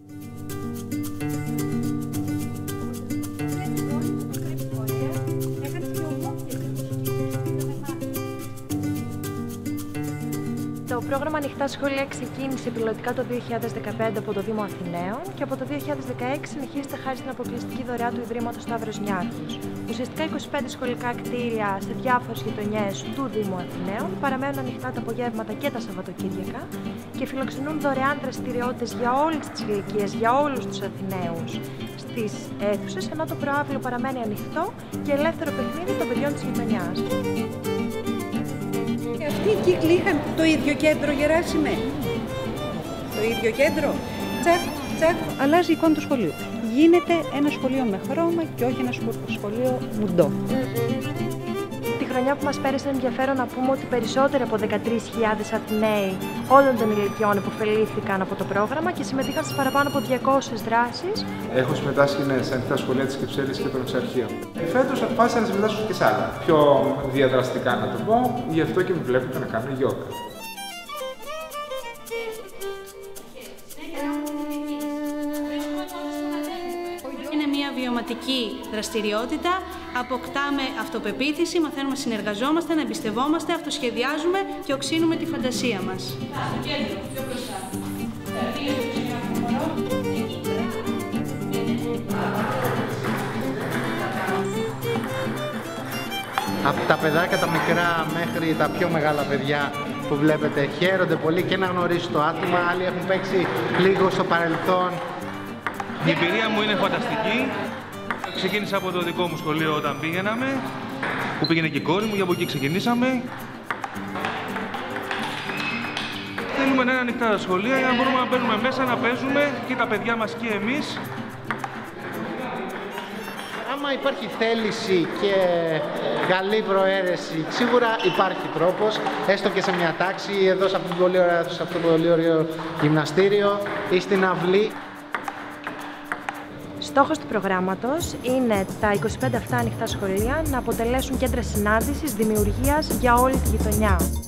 Το πρόγραμμα Ανοιχτά Σχολεία ξεκίνησε πιλωτικά το 2015 από το Δήμο Αθηναίων και από το 2016 συνεχίζεται χάρη στην αποκλειστική δωρεά του Ιδρύματος Σταύρος Νιάρχος. Ουσιαστικά 25 σχολικά κτίρια σε διάφορες γειτονιές του Δήμου Αθηναίων παραμένουν ανοιχτά τα απογεύματα και τα Σαββατοκύριακα και φιλοξενούν δωρεάν δραστηριότητες για όλες τις ηλικίες, για όλους τους Αθηναίους στις αίθουσες, ενώ το προαύλιο παραμένει ανοιχτό και ελεύθερο παιχνίδι των παιδιών της γειτονιάς. Αυτοί οι κύκλοι είχαν το ίδιο κέντρο, Γεράσιμε. Το ίδιο κέντρο. Τσακ, τσακ, αλλάζει η εικόνα του σχολείου. Γίνεται ένα σχολείο με χρώμα και όχι ένα σχολείο μουντό. Τη χρονιά που μας πέρασε ενδιαφέρον να πούμε ότι περισσότεροι από 13.000 Αθηναίοι όλων των ηλικιών υποφελήθηκαν από το πρόγραμμα και συμμετείχαν στις παραπάνω από 200 δράσεις. Έχω συμμετάσχει σε ανοιχτά σχολεία της Κυψέλης και των Εξαρχείων. Φέτος αποφάσισα να συμμετάσχω και σε άλλα, πιο διαδραστικά να το πω, γι' αυτό και με βλέπετε να κάνω γιόγκα. Είναι μια βιωματική δραστηριότητα, αποκτάμε αυτοπεποίθηση, μαθαίνουμε να συνεργαζόμαστε, να εμπιστευόμαστε, αυτοσχεδιάζουμε και οξύνουμε τη φαντασία μας. Από τα παιδάκια τα μικρά μέχρι τα πιο μεγάλα παιδιά που βλέπετε χαίρονται πολύ και να γνωρίσουν το άθλημα, άλλοι έχουν παίξει λίγο στο παρελθόν. Η εμπειρία μου είναι φανταστική. Ξεκίνησα από το δικό μου σχολείο όταν πήγαιναμε, που πήγαινε και η κόρη μου, για από εκεί ξεκινήσαμε. Θέλουμε να είναι ανοιχτά τα σχολεία για να μπορούμε να μπαίνουμε μέσα, να παίζουμε και τα παιδιά μας και εμείς. Άμα υπάρχει θέληση και καλή προαίρεση, σίγουρα υπάρχει τρόπος, έστω και σε μια τάξη, εδώ σε αυτό το πολύ ωραίο γυμναστήριο ή στην αυλή. Στόχος του προγράμματος είναι τα 25 αυτά ανοιχτά σχολεία να αποτελέσουν κέντρα συνάντησης, δημιουργίας για όλη τη γειτονιά.